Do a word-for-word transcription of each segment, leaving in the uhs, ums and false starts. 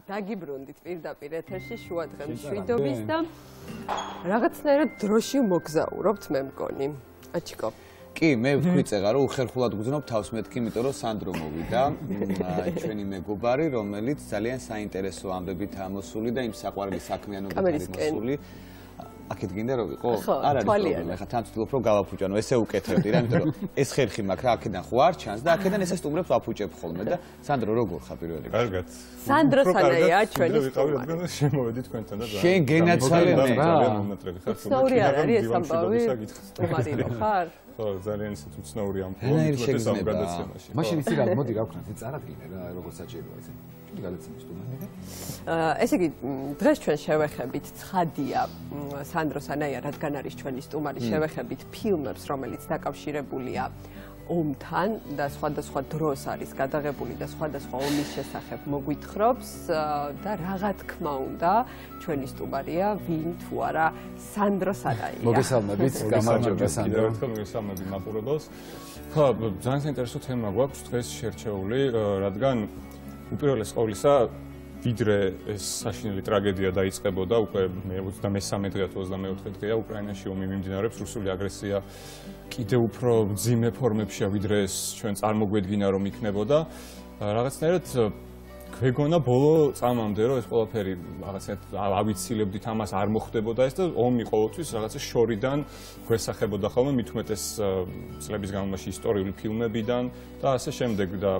დაგიბრუნდით პირდაპირ ეთერში შუა დღემ შვიდობის და რაღაცნაირად დროში მოგზაურობთ მე მგონი. აჩიკო. კი, მე ვქვიწეღა რომ უხერხულად გძნობ თავს მეთქი, იმიტომ რომ სანდრო მოვიდა, ჩვენი მეგობარი, რომელიც ძალიან საინტერესო ამბებით ამოსული და იმ საყვარელი საქმიანობით არის მოსული. აქეთ გინდა რომ ვიყო? არ არის პრობლემა, ხა თან ვცდილობ რომ გავაფუჭანო, ესე უკეთებდი რა, იმიტომ რომ ეს ხერხი მაქვს რა, აქედან ხო არ ჩანს და აქედან ესე სტუმრებს ვაფუჭებ ხოლმე და სანდრო როგორ ხარ პირველ რიგში? კარგად. სანდრო სანაია ჩვენი სტუმარი. შემოვედით თქვენთან და შენ გენაცვალე რა. უცნაური არ არის ეს ამბავი? სტუმარი რო ხარ? ხო, ძალიან ისეთ უცნაური ამბავი. ეს გამოგადაცემაში. მაშინ იცი რა, მოდი გავქნათ, ეს წარადგინე რა, როგორ საჭიროა ესე. მოდი გადაცემის სტუმარი. ესე იგი, დღეს ჩვენ შევეხებით ცხადია სანდრო სანაია, რადგან არის ჩვენი სტუმარი, შევეხებით ფილმებს, რომელიც დაკავშირებულია ომთან და სხვადასხვა დროს არის გადაღებული და სხვადასხვა ომის შესახებ მოგვითხრობს და რა თქმა უნდა, ჩვენი სტუმარია, ვინ თუ არა, სანდრო სანაია. მოგესალმებით, გამარჯობა სანდრო. ერთხელ მოგესალმები მაყურებელს. ხო, ძალიან საინტერესო თემა გვაქვს დღეს შერჩეული, რადგან უპირველეს ყოვლისა ვიდრე ეს საშინელი ტრაგედია დაიწყებოდა უკვე ოცდამესამე დღე თუ ოცდამეოთხე დღეა უკრაინაში ომი მიმდინარეობს, რუსული აგრესია კიდევ უფრო მძიმე ფორმებშია ვიდრე ეს ჩვენ წარმოგვედგინა რომ იქნებოდა. რაღაცნაირად გვეგონა ბოლო წამამდე რომ ეს ყველაფერი რაღაცნაირად ავიცილებდით ამას არ მოხდებოდა ეს და ომი ყოველთვის რაღაცა შორიდან გვესახებოდა ხოლმე მით უმეტეს წლების განმავლობაში ისტორიული ფილმებიდან და ასე შემდეგ და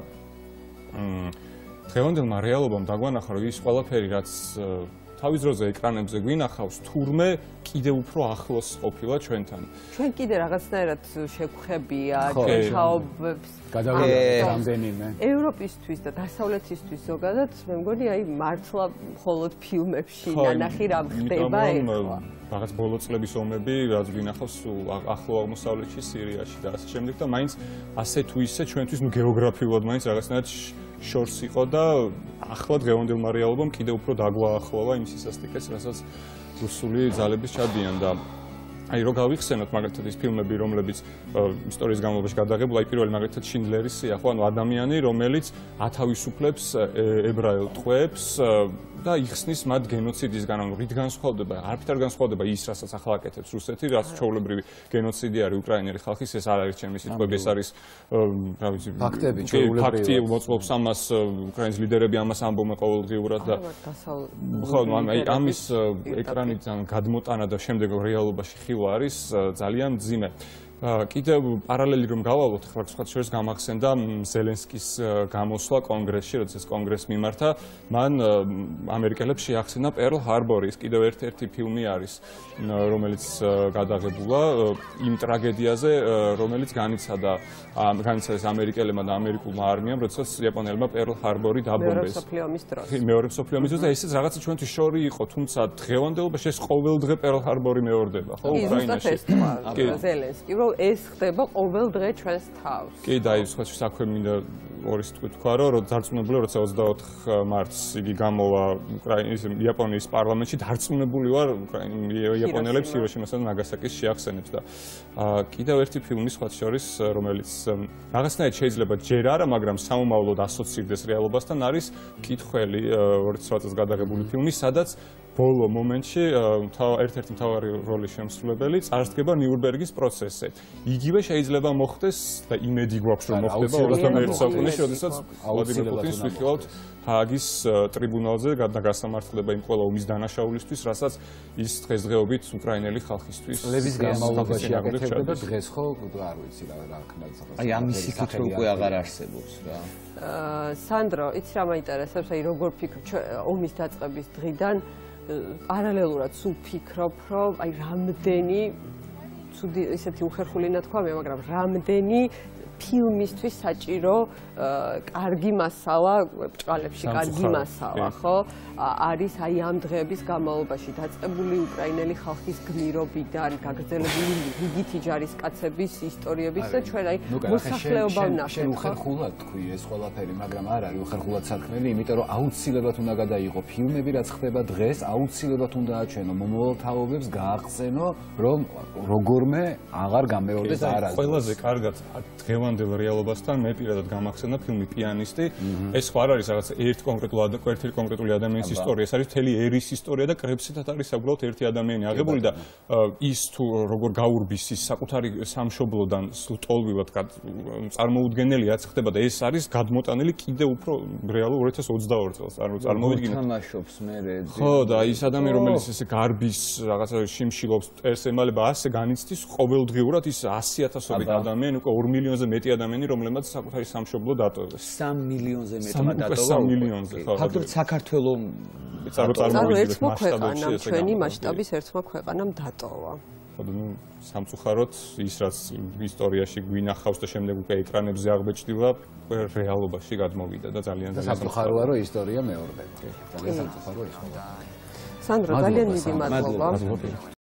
დღევანდელმა რეალობამ დაგვანახა რომ ის ყველაფერი რაც თავის დროზე ეკრანებზე გვინახავს თურმე კიდევ უფრო ახლოს ყოფილა ჩვენთან. ჩვენ კიდე რაღაცნაირად შეგხვებია ჩაობებს გადავიდეთ ევროპისთვის და დასავლეთისთვის ზოგადად მე მგონი აი მართლა მხოლოდ ფილმებში ნანახი რა ხდება ეხლა. რაღაც ბოლო წლების ომები რაც გვინახავს ახლო აღმოსავლეთში, სირიაში და ასე შემდეგ და მაინც ასე თუ ისე ჩვენთვის ნუ გეოგრაფიულად მაინც რაღაცნაირად შორს იყო და ახლა დღევანდელმა რეალობამ კიდევ უფრო დაგვაახლოვა იმ სისასტიკეს, რასაც რუსული ძალების ჩადიან და აი რო გავიხსენოთ მაგალითად ის ფილმები, რომლებიც ისტორიის განმავლობაში გადაღებულა, აი პირველი მაგალითად შინდლერის სია, ხო, ანუ ადამიანი, რომელიც ათავისუფლებს ებრაელ ტყვეებს და იხსნის მათ გენოციდისგან, ანუ რით განსხვავდება, არაფრით არ განსხვავდება ის, რასაც ახლა აკეთებს რუსეთი, რაც ჩვეულებრივი გენოციდი არის უკრაინელი ხალხის, ეს არ არის ჩემი სიტყვები, ეს არის რა ვიცი, ფაქტები, ჩვეულებრივი. ფაქტი მოწყობს ამას უკრაინის ლიდერები ამას ამბობენ ყოველდღიურად და ხო, აი ამის ეკრანიდან გადმოტანა და შემდეგ რეალობაში ხილვა არის ძალიან მძიმე. კიდევ პარალელი რომ გავალოთ, ხლა სხვა შორის გამახსენდა ზელენსკის გამოსვლა კონგრესში, როცა ეს კონგრესი მიმართა, მან ამერიკელებს შეახსენა პერლ ჰარბორი, ის კიდევ ერთ-ერთი ფილმი არის, რომელიც გადაღებულა იმ ტრაგედიაზე, რომელიც განიცადა განიცადეს ამერიკელებმა და ამერიკულმა არმიამ, როცა იაპონელებმა პერლ ჰარბორი დაბომბეს. მეორე მსოფლიო ომის დროს. მეორე მსოფლიო ომის დროს და ესეც რაღაცა ჩვენთვის შორი იყო, თუმცა დღევანდელობაში ეს ყოველდღე პერლ ჰარბორი მეორდება, ხო, უკრაინაში. ზელენსკი რომ ეს ხდება ყოველ დღე ჩვენს თავს. კი, და ის სხვა საქმე მინდა ორი სიტყვით თქვა, რომ დარწმუნებული როცა ოცდაოთხ მარტს იგი გამოვა უკრაინის იაპონიის პარლამენტში, დარწმუნებული ვარ იაპონელებს ჰიროშიმასა და ნაგასაკის შეახსენებს და კიდევ ერთი ფილმი სხვა შორის, რომელიც რაღაცნაირად შეიძლება ჯერ არა, მაგრამ სამომავლოდ ასოცირდეს რეალობასთან არის კითხველი ორი ცხრა წელს გადაღებული ფილმი, სადაც ბოლო მომენტში ერთ-ერთი მთავარი როლის შემსრულებელი წარსდგება ნიურნბერგის პროცესზე. იგივე შეიძლება მოხდეს და იმედი გვაქვს რომ მოხდება ოცდამეერთე საუკუნეში, როდესაც ვლადიმერ პუტინს ვიხილავთ ჰააგის ტრიბუნალზე და გასამართლება იმ ყველა ომის დანაშაულისთვის, რასაც ის დღესდღეობით უკრაინელი ხალხისთვის წლების განმავლობაში აკეთებდა და დღეს ხო არ ვიცი რა რა ხნად სახას. აი ამის სიკეთე უკვე აღარ არსებობს რა. სანდრო, იცი რა მაინტერესებს, აი როგორ ფიქრობ ომის დაწყების დღიდან პარალელურად სულ ფიქრობ, რომ აი რამდენი ცუდი ისეთი უხერხული ნათქვამია, მაგრამ რამდენი ფილმისთვის საჭირო კარგი მასალა, ბრჭყალებში კარგი მასალა, ხო? არის აი ამ დღეების განმავლობაში დაწყებული უკრაინელი ხალხის გმირობიდან, გაგრძელებული რიგითი ჯარისკაცების ისტორიების და ჩვენ აი მოსახლეობა ვნახეთ. შენ უხერხულად თქვი ეს ყველაფერი, მაგრამ არ არის უხერხულად საქმე, იმიტომ რომ აუცილებლად უნდა გადაიღო ფილმები, რაც ხდება დღეს, აუცილებლად უნდა აჩვენო მომავალ თაობებს, გაახსენო, რომ როგორმე აღარ გამეორდეს არასდროს. ყველაზე კარგად დღევანდელ დღევანდელ რეალობასთან მე პირადად გამახსენდა ფილმი პიანისტი. ეს ხო არ არის რაღაც ერთ კონკრეტულ ერთ კონკრეტული ადამიანის ისტორია, ეს არის მთელი ერის ისტორია და კრებსითაც არის უბრალოდ ერთი ადამიანი აღებული და ის თუ როგორ გაურბის ის საკუთარი სამშობლოდან ტოლმივად წარმოუდგენელია ხდება და ეს არის გადმოტანილი კიდე უფრო რეალურ ორი ათას ოცდაორ წელს წარმოვიდგინეთ. თამაშობს მე ხო და ის ადამიანი რომელიც ესე გარბის რაღაცა შიმშილობს წერს ემალება ასე განიცდის ყოველდღიურად ის ასი ათასობით ადამიანი უკვე ორ მილიონზე მეტი ადამიანი რომლებმაც საკუთარი სამშობლო დატოვეს. სამ მილიონზე მეტმა დატოვა. სამ მილიონზე ხო. ფაქტობრივად საქართველოს წარმოიდგინეთ ქვეყანამ ჩვენი მასშტაბის ერთმა ქვეყანამ დატოვა. ну სამწუხაროდ ის რაც ისტორიაში გვინახავს და შემდეგ უკვე ეკრანებზე აღბეჭდილა რეალობაში გადმოვიდა და ძალიან ძალიან სამწუხაროა რომ ისტორია მეორდება. ძალიან სამწუხაროა ის. სანდრო ძალიან დიდი მადლობა.